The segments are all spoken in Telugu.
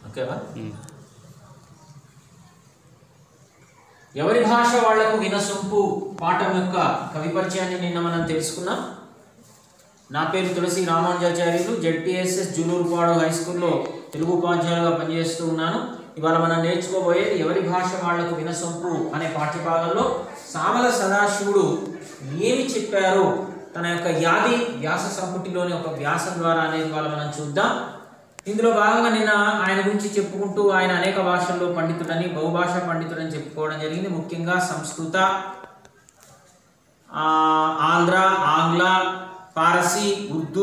ఓకేవా? ఎవరి భాష వాళ్లకు వినసొంపు పాఠం యొక్క కవి పరిచయాన్ని నిన్న మనం తెలుసుకున్నాం. నా పేరు తులసి రామానుజాచార్యులు, జెడ్పీఎస్ఎస్ జూలూరుపాడు హై స్కూల్లో తెలుగు ఉపాధ్యాయులుగా పనిచేస్తూ ఉన్నాను. ఇవాళ మనం నేర్చుకోబోయేది ఎవరి భాష వాళ్లకు వినసొంపు అనే పాఠ్యభాగంలో సామల సదాశివుడు ఏమి చెప్పారు తన యొక్క యాది వ్యాస సంపుటిలోని ఒక వ్యాసం ద్వారా అనేది ఇవాళ మనం చూద్దాం. ఇందులో భాగంగా నిన్న ఆయన గురించి చెప్పుకుంటూ ఆయన అనేక భాషల్లో పండితుడని, బహుభాషా పండితుడని చెప్పుకోవడం జరిగింది. ముఖ్యంగా సంస్కృత, ఆంధ్ర, ఆంగ్ల, పారసీ, ఉర్దూ,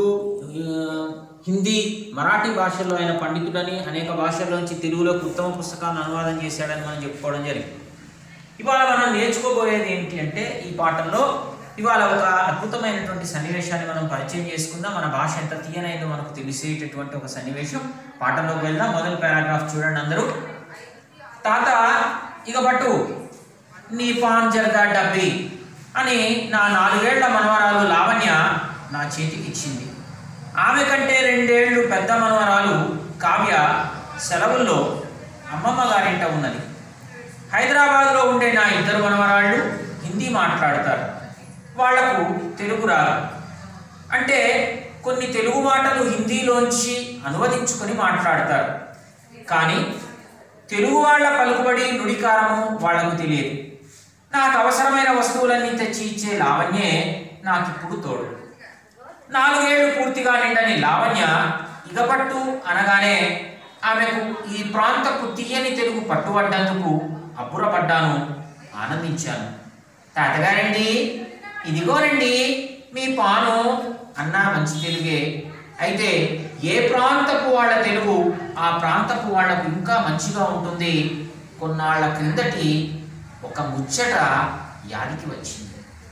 హిందీ, మరాఠీ భాషల్లో ఆయన పండితుడని, అనేక భాషల్లోంచి తెలుగులోకి ఉత్తమ పుస్తకాలను అనువాదం చేశాడని మనం చెప్పుకోవడం జరిగింది. ఇవాళ మనం నేర్చుకోబోయేది ఏంటి అంటే ఈ పాఠంలో ఇవాళ ఒక అద్భుతమైనటువంటి సన్నివేశాన్ని మనం పరిచయం చేసుకుందాం. మన భాష ఎంత తీయనైందో మనకు తెలిసేటటువంటి ఒక సన్నివేశం. పాఠంలోకి వెళ్దాం. మొదటి పారాగ్రాఫ్ చూడండి అందరూ. తాత ఇక పట్టు నీ పాన్ జరగా డబ్బి అని నా 4 ఏళ్ల మనవరాలు లావణ్య నా చేతికి ఇచ్చింది. ఆమె కంటే 2 ఏళ్ళు పెద్ద మనవరాలు కావ్య సెలవుల్లో అమ్మమ్మ గారింట ఉన్నది. హైదరాబాద్లో ఉండే నా 2 మనవరాళ్ళు హిందీ మాట్లాడతారు. వాళ్లకు తెలుగు రాదు. అంటే కొన్ని తెలుగు మాటలు హిందీలోంచి అనువదించుకొని మాట్లాడతారు. కానీ తెలుగు వాళ్ళ పలుకుబడి, నుడికారము వాళ్లకు తెలియదు. నాకు అవసరమైన వస్తువులన్నీ తెచ్చి ఇచ్చే లావణ్యే నాకిప్పుడు తోడు. 4 ఏళ్ళు పూర్తిగా నిండని లావణ్య ఇగపట్టు అనగానే ఆమెకు ఈ ప్రాంతపు తీయని తెలుగు పట్టుబడ్డందుకు అబ్బురపడ్డాను, ఆనందించాను. తాతగారండి, ఇదిగోనండి మీ పాను అన్నా మంచి తెలుగే. అయితే ఏ ప్రాంతపు వాళ్ళ తెలుగు ఆ ప్రాంతపు వాళ్లకు ఇంకా మంచిగా ఉంటుంది. కొన్నాళ్ల క్రిందటి ఒక ముచ్చట యాదికి వచ్చింది.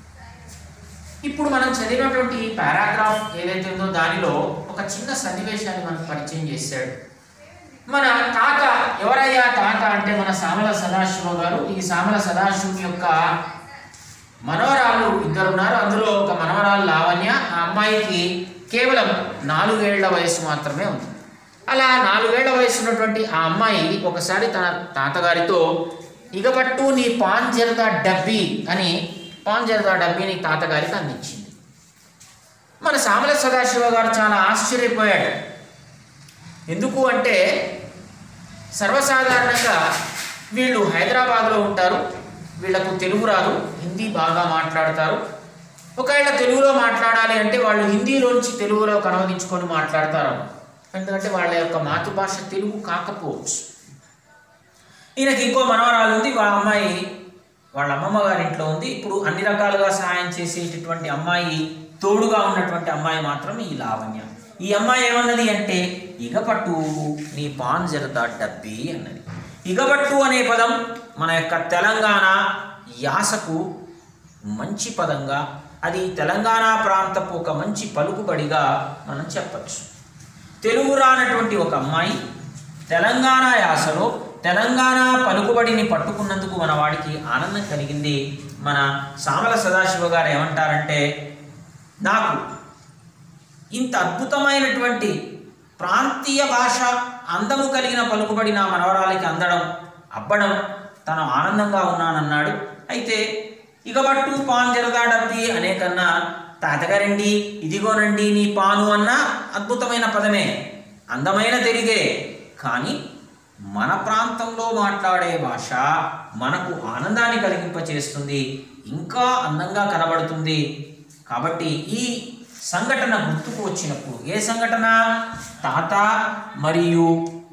ఇప్పుడు మనం చదివినటువంటి పారాగ్రాఫ్ ఏదైతే ఉందో దానిలో ఒక చిన్న సన్నివేశాన్ని మనకు పరిచయం చేశాడు. మన తాత ఎవరయ్యా తాత అంటే మన సామల సదాశివ గారు. ఈ సామల సదాశివుని యొక్క మనవరాలు 2 ఉన్నారు. అందులో ఒక మనవరాలు లావణ్య. ఆ అమ్మాయికి కేవలం 4 ఏళ్ల వయసు మాత్రమే ఉంది. అలా 4 ఏళ్ల వయసు ఉన్నటువంటి ఆ అమ్మాయి ఒకసారి తన తాతగారితో ఇగపట్టు నీ పాన్ జరదా డబ్బీ అని పాన్ జరదా డబ్బీని తాతగారికి అందించింది. మన సామల సదాశివ గారు చాలా ఆశ్చర్యపోయాడు. ఎందుకు అంటే సర్వసాధారణంగా వీళ్ళు హైదరాబాద్లో ఉంటారు. వీళ్లకు తెలుగు రాదు, హిందీ బాగా మాట్లాడతారు. ఒకవేళ తెలుగులో మాట్లాడాలి అంటే వాళ్ళు హిందీలోంచి తెలుగులో అనువదించుకొని మాట్లాడతారు. ఎందుకంటే వాళ్ళ యొక్క మాతృభాష తెలుగు కాకపోవచ్చు. ఈయనకి ఇంకో మనవరాలు ఉంది. ఆ అమ్మాయి వాళ్ళ అమ్మమ్మ గారింట్లో ఉంది. ఇప్పుడు అన్ని రకాలుగా సహాయం చేసేటటువంటి అమ్మాయి, తోడుగా ఉన్నటువంటి అమ్మాయి మాత్రం ఈ లావణ్య. ఈ అమ్మాయి ఏమన్నది అంటే ఇగపట్టు నీ పాన్ జరదా డబ్బీ అన్నది. ఇగపట్టు అనే పదం మన యొక్క తెలంగాణ యాసకు మంచి పదంగా, అది తెలంగాణ ప్రాంతపు ఒక మంచి పలుకుబడిగా మనం చెప్పచ్చు. తెలుగు రానటువంటి ఒక అమ్మాయి తెలంగాణ యాసలో తెలంగాణ పలుకుబడిని పట్టుకున్నందుకు మన వాడికి ఆనందం కలిగింది. మన సామల సదాశివ గారు ఏమంటారంటే నాకు ఇంత అద్భుతమైనటువంటి ప్రాంతీయ భాష అందము కలిగిన పలుకుబడి నా మనవరాలికి అబ్బడం తను ఆనందంగా ఉన్నానన్నాడు. అయితే ఇగబట్టు పాన్ జరదా డబ్బి అనే కన్నా తాతగారండి ఇదిగోనండి నీ పాను అన్న అద్భుతమైన పదమే, అందమైన తెలుగే. కానీ మన ప్రాంతంలో మాట్లాడే భాష మనకు ఆనందాన్ని కలిగింపచేస్తుంది, ఇంకా అందంగా కనబడుతుంది. కాబట్టి ఈ సంఘటన గుర్తుకు వచ్చినప్పుడు, ఏ సంఘటన? తాత మరియు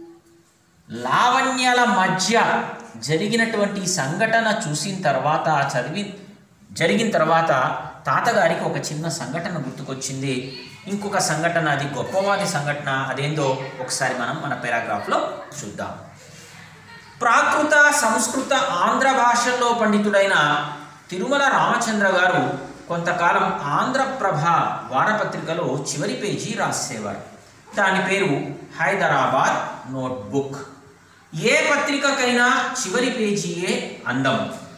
లావణ్యల మధ్య జరిగినటువంటి సంఘటన చూసిన తర్వాత, జరిగిన తర్వాత తాతగారికి ఒక చిన్న సంఘటన గుర్తుకొచ్చింది. ఇంకొక సంఘటన, అది గొప్పవాది సంఘటన. అదేందో ఒకసారి మనం మన పారాగ్రాఫ్లో చూద్దాం. ప్రాకృత, సంస్కృత, ఆంధ్ర భాషల్లో పండితుడైన తిరుమల రామచంద్ర గారు కొంతకాలం ఆంధ్రప్రభ వారపత్రికలో చివరి పేజీ రాసేవారు. దాని పేరు హైదరాబాద్ నోట్బుక్. ఏ పత్రికకైనా చివరి పేజీయే అందం.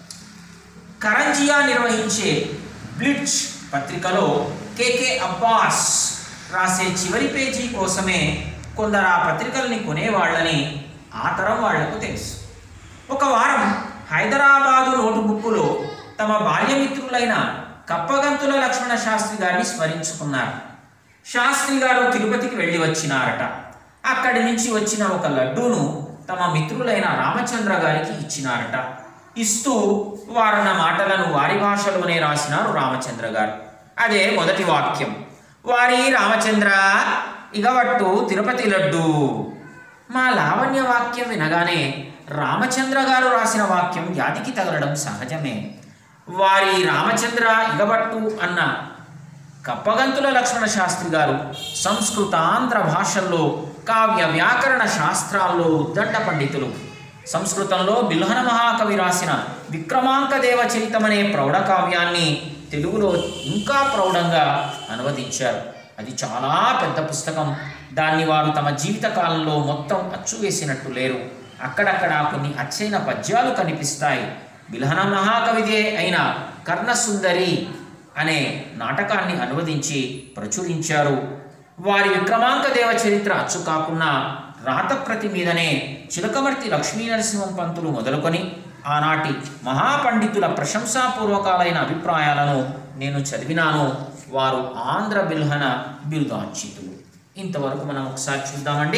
కరంజియా నిర్వహించే బ్లిట్జ్ పత్రికలో కేకే అబ్బాస్ రాసే చివరి పేజీ కోసమే కొందరు ఆ పత్రికల్ని కొనేవాళ్ళని ఆ తరం వాళ్లకు తెలుసు. ఒక వారం హైదరాబాదు నోటుబుక్కులో తమ బాల్యమిత్రులైన కప్పగంతుల లక్ష్మణ శాస్త్రి గారిని స్మరించుకున్నారు. శాస్త్రి గారు తిరుపతికి వెళ్ళి వచ్చినారట. అక్కడి నుంచి వచ్చిన ఒక లడ్డూను తమ మిత్రులైన రామచంద్ర గారికి ఇచ్చినారట. ఇస్తూ వారన్న మాటలను వారి భాషలోనే రాసినారు రామచంద్ర గారు. అదే మొదటి వాక్యం. వారి రామచంద్ర ఇగవట్టు తిరుపతి లడ్డు. మా లావణ్య వాక్యం వినగానే రామచంద్ర గారు రాసిన వాక్యం యాదికి తగలడం సహజమే. వారి రామచంద్ర ఇగబట్టు అన్న కప్పగంతుల లక్ష్మణ శాస్త్రి గారు సంస్కృతాంధ్ర భాషల్లో కావ్య వ్యాకరణ శాస్త్రాల్లో ఉద్దండ పండితులు. సంస్కృతంలో బిల్హన మహాకవి రాసిన విక్రమాంక దేవచరితం అనే ప్రౌఢ కావ్యాన్ని తెలుగులో ఇంకా ప్రౌఢంగా అనువదించారు. అది చాలా పెద్ద పుస్తకం. దాన్ని వారు తమ జీవిత కాలంలో మొత్తం అచ్చు వేసినట్టు లేరు. అక్కడక్కడ కొన్ని అచ్చైన పద్యాలు కనిపిస్తాయి. బిల్హన మహాకవిదే అయిన కర్ణసుందరి అనే నాటకాన్ని అనువదించి ప్రచురించారు. వారి విక్రమాంక దేవ చరిత్ర అచ్చు కాకుండా రాతప్రతి మీదనే చిలకమర్తి లక్ష్మీనరసింహం పంతులు మొదలుకొని ఆనాటి మహాపండితుల ప్రశంసాపూర్వకాలైన అభిప్రాయాలను నేను చదివినాను. వారు ఆంధ్ర బిల్హన బిరుదాంచితులు. ఇంతవరకు మనం ఒకసారి చూద్దామండి.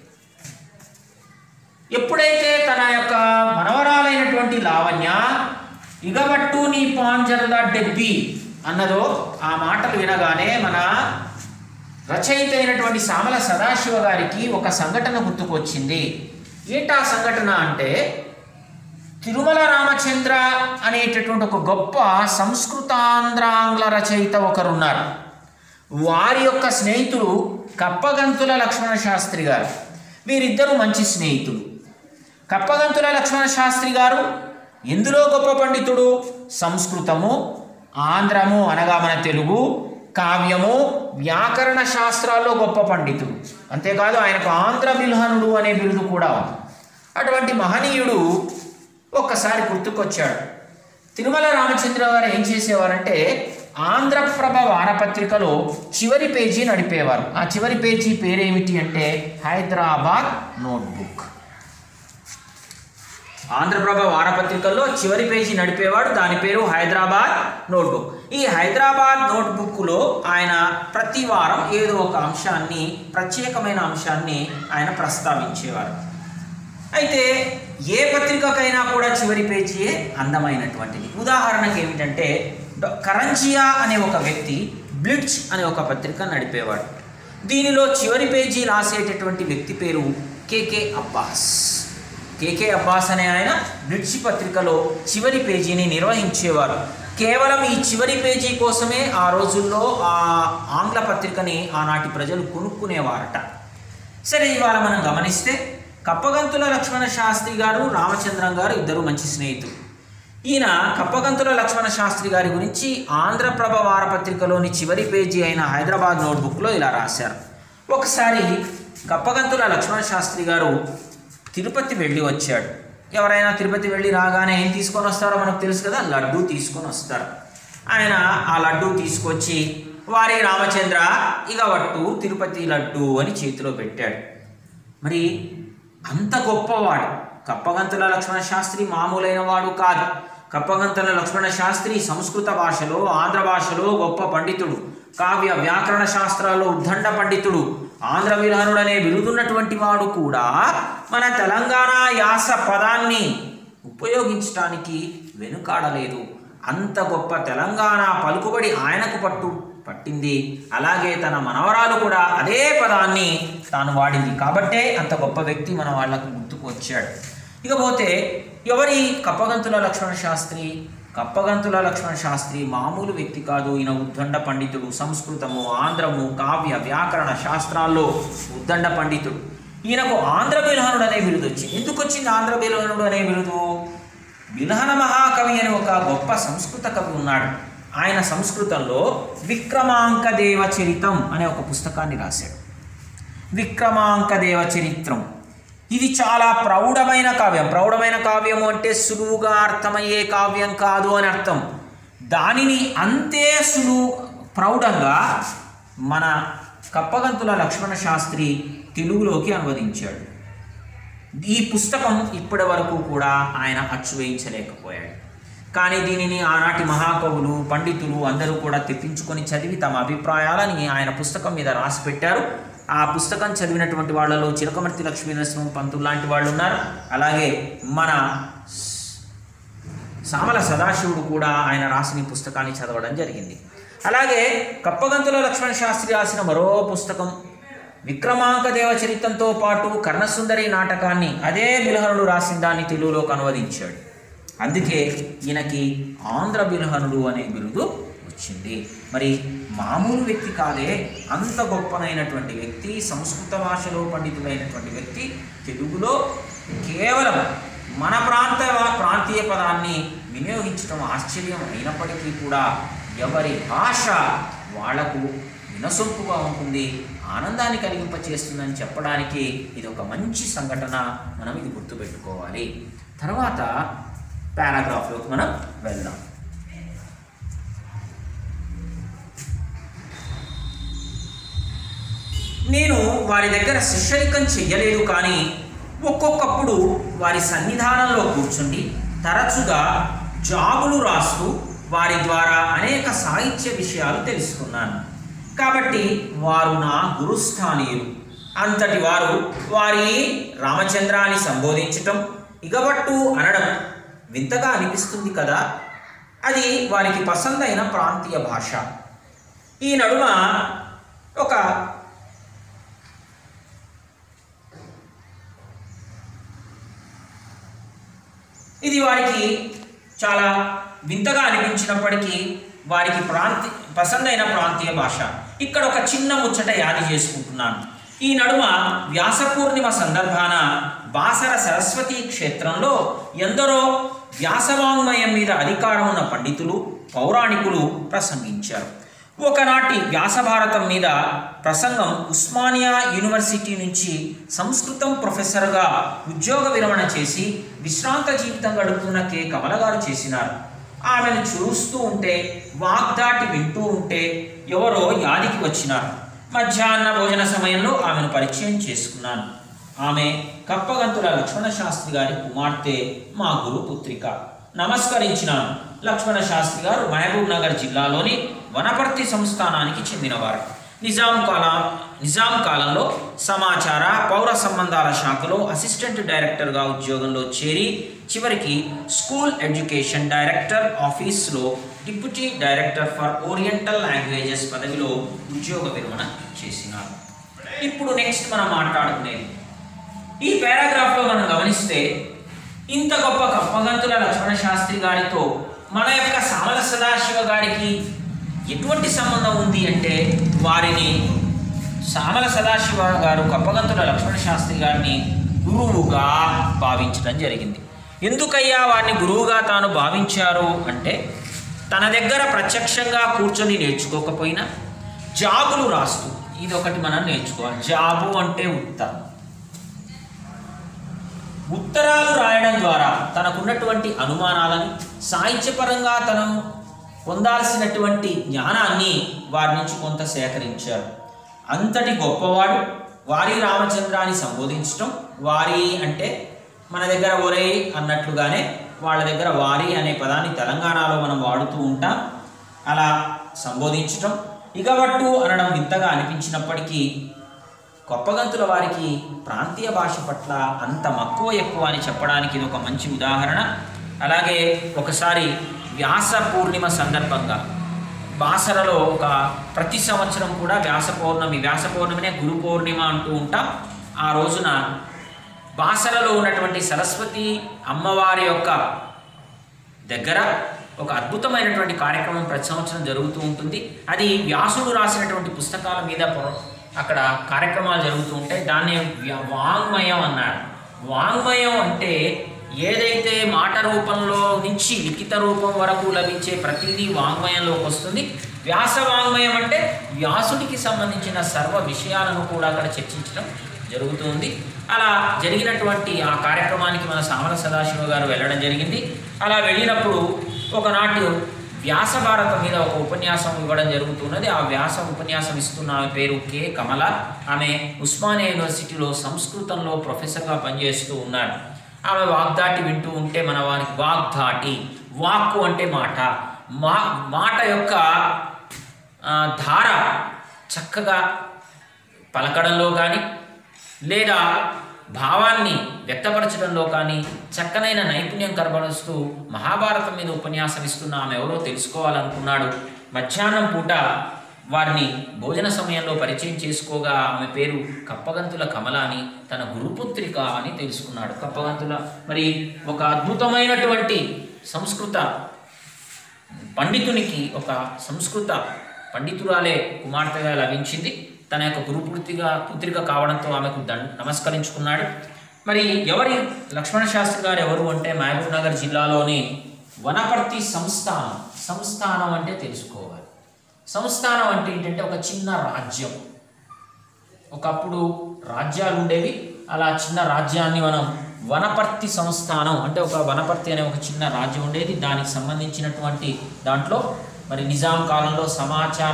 ఎప్పుడైతే తన యొక్క మనవరాలైనటువంటి లావణ్య ఇగబట్టు నీ పాంజర్ల డెబ్బి అన్నదో, ఆ మాటలు వినగానే మన రచయిత అయినటువంటి సామల సదాశివ గారికి ఒక సంఘటన గుర్తుకొచ్చింది. ఏంటా సంఘటన అంటే, తిరుమల రామచంద్ర అనేటటువంటి ఒక గొప్ప సంస్కృతాంధ్రాంగ్ల రచయిత ఒకరున్నారు. వారి యొక్క స్నేహితుడు కప్పగంతుల లక్ష్మణ శాస్త్రి గారు. వీరిద్దరూ మంచి స్నేహితులు. కప్పగంతుల లక్ష్మణ శాస్త్రి గారు ఎందులో గొప్ప పండితుడు? సంస్కృతము, ఆంధ్రము అనగా మన తెలుగు, కావ్యము, వ్యాకరణ శాస్త్రాల్లో గొప్ప పండితుడు. అంతేకాదు ఆయనకు ఆంధ్ర బిల్హనుడు అనే బిరుదు కూడా ఉంది. అటువంటి మహనీయుడు ఒక్కసారి గుర్తుకొచ్చాడు. తిరుమల రామచంద్ర గారు ఏం చేసేవారంటే, ఆంధ్రప్రభ వారపత్రికలో చివరి పేజీ నడిపేవారు. ఆ చివరి పేజీ పేరేమిటి అంటే హైదరాబాద్ నోట్బుక్. ఆంధ్రప్రభ వారపత్రికల్లో చివరి పేజీ నడిపేవాడు. దాని పేరు హైదరాబాద్ నోట్బుక్. ఈ హైదరాబాద్ నోట్బుక్లో ఆయన ప్రతి వారం ఏదో ఒక అంశాన్ని, ప్రత్యేకమైన అంశాన్ని ఆయన ప్రస్తావించేవారు. అయితే ఏ పత్రికకైనా కూడా చివరి పేజీయే అందమైనటువంటిది. ఉదాహరణకు ఏమిటంటే, కరంజియా అనే ఒక వ్యక్తి బ్లిట్జ్ అనే ఒక పత్రిక నడిపేవాడు. దీనిలో చివరి పేజీ రాసేటటువంటి వ్యక్తి పేరు కేకే అబ్బాస్. కేకే అబ్బాస్ అనే ఆయన బ్లిట్జ్ పత్రికలో చివరి పేజీని నిర్వహించేవారు. కేవలం ఈ చివరి పేజీ కోసమే ఆ రోజుల్లో ఆ ఆంగ్ల పత్రికని ఆనాటి ప్రజలు కొనుక్కునేవారట. సరే, ఇవాళ మనం గమనిస్తే కప్పగంతుల లక్ష్మణ శాస్త్రి గారు, రామచంద్రం గారు ఇద్దరు మంచి స్నేహితులు. ఈయన కప్పగంతుల లక్ష్మణ శాస్త్రి గారి గురించి ఆంధ్రప్రభ వారపత్రికలోని చివరి పేజీ అయిన హైదరాబాద్ నోట్బుక్లో ఇలా రాశారు. ఒకసారి కప్పగంతుల లక్ష్మణ శాస్త్రి గారు తిరుపతి వెళ్ళి వచ్చాడు. ఎవరైనా తిరుపతి వెళ్ళి రాగానే ఏం తీసుకొని వస్తారో మనకు తెలుసు కదా, లడ్డూ తీసుకొని వస్తారు. ఆయన ఆ లడ్డూ తీసుకొచ్చి వారి రామచంద్ర ఇగవట్టు తిరుపతి లడ్డూ అని చేతిలో పెట్టాడు. మరి అంత గొప్పవాడు కప్పగంతుల లక్ష్మణ శాస్త్రి మామూలైన వాడు కాదు. కప్పగంతుల లక్ష్మణ శాస్త్రి సంస్కృత భాషలో, ఆంధ్ర భాషలో గొప్ప పండితుడు. కావ్య వ్యాకరణ శాస్త్రాల్లో ఉద్దండ పండితుడు. ఆంధ్ర బిల్హనుడు అనే బిరుదున్నటువంటి వాడు కూడా మన తెలంగాణ యాస పదాన్ని ఉపయోగించడానికి వెనుకాడలేదు. అంత గొప్ప తెలంగాణ పలుకుబడి ఆయనకు పట్టింది. అలాగే తన మనవరాలు కూడా అదే పదాన్ని తాను వాడింది. కాబట్టే అంత గొప్ప వ్యక్తి మన వాళ్ళకు గుర్తుకు వచ్చాడు. ఇకపోతే ఎవరి కప్పగంతుల లక్ష్మణ శాస్త్రి? కప్పగంతుల లక్ష్మణ శాస్త్రి మామూలు వ్యక్తి కాదు. ఈయన ఉద్దండ పండితుడు. సంస్కృతము, ఆంధ్రము, కావ్య వ్యాకరణ శాస్త్రాల్లో ఉద్దండ పండితుడు. ఈయనకు ఆంధ్ర బిల్హనుడు అనే బిరుదు వచ్చింది. ఎందుకు వచ్చింది ఆంధ్ర బిల్హనుడు అనే బిరుదు? బిల్హన మహాకవి అని ఒక గొప్ప సంస్కృత కవి ఉన్నాడు. ఆయన సంస్కృతంలో విక్రమాంక దేవచరితం అనే ఒక పుస్తకాన్ని రాశాడు. విక్రమాంక దేవచరిత్రం ఇది చాలా ప్రౌఢమైన కావ్యం. ప్రౌఢమైన కావ్యము అంటే సులువుగా అర్థమయ్యే కావ్యం కాదు అని అర్థం. దానిని అంతే ప్రౌఢంగా మన కప్పగంతుల లక్ష్మణ శాస్త్రి తెలుగులోకి అనువదించాడు. ఈ పుస్తకం ఇప్పటి వరకు కూడా ఆయన అచ్చు వేయించలేకపోయాడు. కానీ దీనిని ఆనాటి మహాకవులు, పండితులు అందరూ కూడా తెప్పించుకొని చదివి తమ అభిప్రాయాలని ఆయన పుస్తకం మీద రాసి పెట్టారు. ఆ పుస్తకం చదివినటువంటి వాళ్ళలో చిలకమర్తి లక్ష్మీనరసింహ పంతులు లాంటి వాళ్ళు ఉన్నారు. అలాగే మన సామల సదాశివుడు కూడా ఆయన రాసిన పుస్తకాన్ని చదవడం జరిగింది. అలాగే కప్పగంతుల లక్ష్మణ శాస్త్రి రాసిన మరో పుస్తకం విక్రమాంక దేవచరితంతో పాటు కర్ణసుందరి నాటకాన్ని అదే బిల్హనుడు రాసిన దాన్ని తెలుగులోకి అనువదించాడు. అందుకే ఈయనకి ఆంధ్ర బిల్హనుడు అనే బిరుదు వచ్చింది. మరి మామూలు వ్యక్తి కాదే, అంత గొప్పనైనటువంటి వ్యక్తి, సంస్కృత భాషలో పండితుడైనటువంటి వ్యక్తి తెలుగులో కేవలం మన ప్రాంతీయ పదాన్ని వినియోగించడం ఆశ్చర్యం అయినప్పటికీ కూడా ఎవరి భాష వాళ్లకు వినసొంపుగా ఉంటుంది, ఆనందాన్ని కలిగింపచేస్తుందని చెప్పడానికి ఇది ఒక మంచి సంఘటన. మనం ఇది గుర్తుపెట్టుకోవాలి. తర్వాత పారాగ్రాఫ్లోకి మనం వెళ్దాం. నేను వారి దగ్గర శిష్యరికం చెయ్యలేదు, కానీ ఒక్కొక్కప్పుడు వారి సన్నిధానంలో కూర్చుండి తరచుగా జాబులు రాస్తూ వారి ద్వారా అనేక సాహిత్య విషయాలు తెలుసుకున్నాను. కాబట్టి వారు నా గురుస్థానీయులు. అంతటి వారు వారి రామచంద్రాన్ని సంబోధించటం, ఇగబట్టు అనడం వింతగా అనిపిస్తుంది కదా. అది వారికి పసందైన ప్రాంతీయ భాష. ఈ నడుమ ఇది వారికి చాలా వింతగా అనిపించినప్పటికీ వారికి పసందైన ప్రాంతీయ భాష. ఇక్కడ ఒక చిన్న ముచ్చట యాది చేసుకుంటున్నాను. ఈ నడుమ వ్యాస పూర్ణిమ సందర్భాన బాసర సరస్వతీ క్షేత్రంలో ఎందరో వ్యాసవాంగ్మయం మీద అధికారం ఉన్న పండితులు, పౌరాణికులు ప్రసంగించారు. ఒకనాటి వ్యాసభారతం మీద ప్రసంగం ఉస్మానియా యూనివర్సిటీ నుంచి సంస్కృతం ప్రొఫెసర్గా ఉద్యోగ విరమణ చేసి విశ్రాంత జీవితం గడుపుతున్న కె కమల గారు చేసినారు. ఆమెను చూస్తూ ఉంటే, వాగ్దాటి వింటూ ఉంటే ఎవరో యాదికి వచ్చినారు. మధ్యాహ్న భోజన సమయంలో ఆమెను పరిచయం చేసుకున్నాను. ఆమె కప్పగంతుల లక్ష్మణ శాస్త్రి గారి కుమార్తె, మా గురు పుత్రిక. నమస్కరించినాను. లక్ష్మణ శాస్త్రి గారు మహబూబ్ నగర్ జిల్లాలోని వనపర్తి సంస్థానానికి చెందినవారు. నిజాం కాలంలో సమాచార పౌర సంబంధాల శాఖలో అసిస్టెంట్ డైరెక్టర్గా ఉద్యోగంలో చేరి చివరికి స్కూల్ ఎడ్యుకేషన్ డైరెక్టర్ ఆఫీస్లో deputy director for oriental languages పదవిలో ఉద్యోగ విరమణ చేసినారు. ఇప్పుడు నెక్స్ట్ మనం మాట్లాడుకునేది ఈ పారాగ్రాఫ్లో మనం గమనిస్తే, ఇంత గొప్ప కప్పగంతుల లక్ష్మణ శాస్త్రి గారితో మన యొక్క సామల సదాశివ గారికి ఎటువంటి సంబంధం ఉంది అంటే, వారిని సామల సదాశివ గారు కప్పగంతుల లక్ష్మణ శాస్త్రి గారిని గురువుగా భావించడం జరిగింది. ఎందుకయ్యా వారిని గురువుగా తాను భావించారు అంటే, తన దగ్గర ప్రత్యక్షంగా కూర్చొని నేర్చుకోకపోయినా జాబులు రాస్తూ, ఇది ఒకటి మనం నేర్చుకోవాలి. జాబు అంటే ఉత్తరాలు రాయడం ద్వారా తనకున్నటువంటి అనుమానాలని, సాహిత్యపరంగా తను పొందాల్సినటువంటి జ్ఞానాన్ని వారి నుంచి కొంత సేకరించారు. అంతటి గొప్పవాడు వారి రామచంద్రాన్ని సంబోధించటం, వారి అంటే మన దగ్గర ఒరే అన్నట్లుగానే వాళ్ళ దగ్గర వారి అనే పదాన్ని తెలంగాణలో మనం వాడుతూ ఉంటాం. అలా సంబోధించటం, ఇగబట్టు అనడం వింతగా అనిపించినప్పటికీ కప్పగంతుల వారికి ప్రాంతీయ భాష పట్ల అంత మక్కువ ఎక్కువ అని చెప్పడానికి ఇది ఒక మంచి ఉదాహరణ. అలాగే ఒకసారి వ్యాస పూర్ణిమ సందర్భంగా బాసరలో ప్రతి సంవత్సరం కూడా వ్యాస పౌర్ణమినే గురు పౌర్ణిమ అంటూ ఉంటాం. ఆ రోజున బాసరలో ఉన్నటువంటి సరస్వతి అమ్మవారి యొక్క దగ్గర ఒక అద్భుతమైనటువంటి కార్యక్రమం ప్రతి సంవత్సరం జరుగుతూ ఉంటుంది. అది వ్యాసుడు రాసినటువంటి పుస్తకాల మీద అక్కడ కార్యక్రమాలు జరుగుతూ ఉంటాయి. దాన్ని వాంగ్మయం అన్నారు. వాంగ్మయం అంటే ఏదైతే మాట రూపంలో నుంచి లిఖిత రూపం వరకు లభించే ప్రతిదీ వాంగ్మయంలోకి వస్తుంది. వ్యాస వాంగ్మయం అంటే వ్యాసుడికి సంబంధించిన సర్వ విషయాలను కూడా అక్కడ చర్చించడం జరుగుతుంది. అలా జరిగినటువంటి ఆ కార్యక్రమానికి మన సామల సదాశివ గారు వెళ్ళడం జరిగింది. అలా వెళ్ళినప్పుడు ఒకనాటి వ్యాస భారతం మీద ఒక ఉపన్యాసం ఇవ్వడం జరుగుతున్నది. ఆ వ్యాస ఉపన్యాసం ఇస్తున్న ఆమె పేరు కే కమల. ఆమె ఉస్మానియా యూనివర్సిటీలో సంస్కృతంలో ప్రొఫెసర్గా పనిచేస్తూ ఉన్నారు. ఆమె వాగ్దాటి వింటూ ఉంటే మన వారికి వాగ్దాటి, వాక్కు అంటే మాట, మాట యొక్క ధార చక్కగా పలకడంలో కానీ లేదా భావాన్ని వ్యక్తపరచడంలో కానీ చక్కనైన నైపుణ్యం కనబరుస్తూ మహాభారతం మీద ఉపన్యాసం ఇస్తున్న ఆమె ఎవరో తెలుసుకోవాలనుకున్నాడు. మధ్యాహ్నం పూట వారిని భోజన సమయంలో పరిచయం చేసుకోగా ఆమె పేరు కప్పగంతుల కమల అని, తన గురుపుత్రిక అని తెలుసుకున్నాడు. కప్పగంతుల మరి ఒక అద్భుతమైనటువంటి సంస్కృత పండితునికి ఒక సంస్కృత పండితురాలే కుమార్తెగా లభించింది. తన యొక్క పుత్రిక కావడంతో ఆమెకు నమస్కరించుకున్నాడు. మరి ఎవరి లక్ష్మణ శాస్త్రి గారు ఎవరు అంటే మహబూబ్ నగర్ జిల్లాలోని వనపర్తి సంస్థానం. సంస్థానం అంటే తెలుసుకోవాలి. సంస్థానం అంటే ఏంటంటే ఒక చిన్న రాజ్యం. ఒకప్పుడు రాజ్యాలు ఉండేవి. అలా చిన్న రాజ్యాన్ని మనం వనపర్తి సంస్థానం అంటే ఒక వనపర్తి అనే ఒక చిన్న రాజ్యం ఉండేది. దానికి సంబంధించినటువంటి దాంట్లో మరి నిజాం కాలంలో సమాచార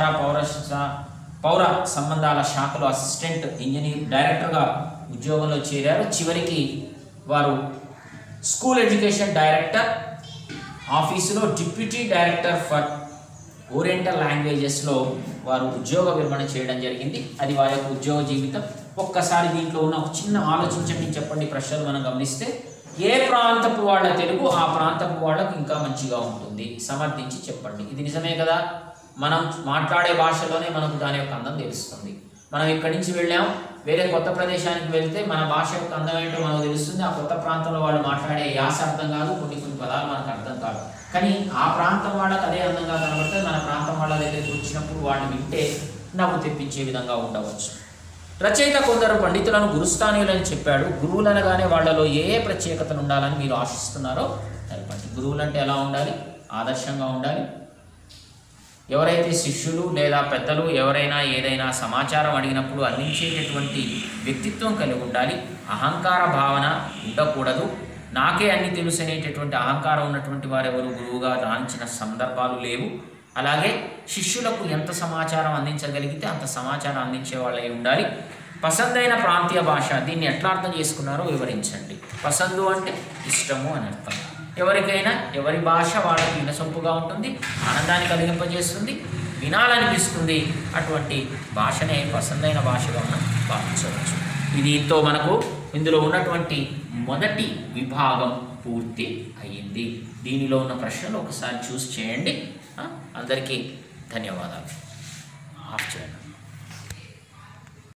పౌర సంబంధాల శాఖలో అసిస్టెంట్ ఇంజనీర్ డైరెక్టర్గా ఉద్యోగంలో చేరారు. చివరికి వారు స్కూల్ ఎడ్యుకేషన్ డైరెక్టర్ ఆఫీసులో డిప్యూటీ డైరెక్టర్ ఫర్ ఓరియంటల్ లాంగ్వేజెస్లో వారు ఉద్యోగ విరమణ చేయడం జరిగింది. అది వారి యొక్క ఉద్యోగ జీవితం. ఒక్కసారి దీంట్లో ఉన్న ఒక చిన్న ఆలోచించండి, చెప్పండి ప్రశ్నలు మనం గమనిస్తే, ఏ ప్రాంతపు వాళ్ళ తెలుగు ఆ ప్రాంతపు వాళ్ళకు ఇంకా మంచిగా ఉంటుంది, సమర్థించి చెప్పండి. ఇది నిజమే కదా. మనం మాట్లాడే భాషలోనే మనకు దాని యొక్క అందం తెలుస్తుంది. మనం ఇక్కడి నుంచి వెళ్ళాం, వేరే కొత్త ప్రదేశానికి వెళ్తే మన భాష యొక్క అందం ఏంటో మనకు తెలుస్తుంది. ఆ కొత్త ప్రాంతంలో వాళ్ళు మాట్లాడే యాస అర్థం కాదు, కొన్ని పదాలు మనకు అర్థం కాదు. కానీ ఆ ప్రాంతం వాళ్ళకి అదే అందంగా కనబడితే మన ప్రాంతం వాళ్ళ దగ్గరికి వచ్చినప్పుడు వాళ్ళని వింటే నవ్వు తెప్పించే విధంగా ఉండవచ్చు. రచయిత కొందరు పండితులను గురుస్థానీయులని చెప్పాడు. గురువులు అనగానే వాళ్ళలో ఏ ప్రత్యేకతలు ఉండాలని మీరు ఆశిస్తున్నారో తెలపండి. గురువులు అంటే ఎలా ఉండాలి? ఆదర్శంగా ఉండాలి. ఎవరైతే శిష్యులు లేదా పెద్దలు ఎవరైనా ఏదైనా సమాచారం అడిగినప్పుడు అందించేటటువంటి వ్యక్తిత్వం కలిగి ఉండాలి. అహంకార భావన ఉండకూడదు. నాకే అన్ని తెలుసు అనేటటువంటి అహంకారం ఉన్నటువంటి వారెవరు గురువుగా రాణించిన సందర్భాలు లేవు. అలాగే శిష్యులకు ఎంత సమాచారం అందించగలిగితే అంత సమాచారం అందించే వాళ్ళే ఉండాలి. పసందైన ప్రాంతీయ భాష, దీన్ని ఎట్లా అర్థం చేసుకున్నారో వివరించండి. పసందు అంటే ఇష్టము అని అర్థం. ఎవరికైనా ఎవరి భాష వాళ్ళకి వినసొంపుగా ఉంటుంది, ఆనందాన్ని కలిగింపజేస్తుంది, వినాలనిపిస్తుంది. అటువంటి భాషనే పసందైన భాషగా మనం భావించవచ్చు. దీంతో మనకు ఇందులో ఉన్నటువంటి మొదటి విభాగం పూర్తి అయ్యింది. దీనిలో ఉన్న ప్రశ్నలు ఒకసారి చూసి చేయండి. అందరికీ ధన్యవాదాలు. ఆఫ్ చేయండి.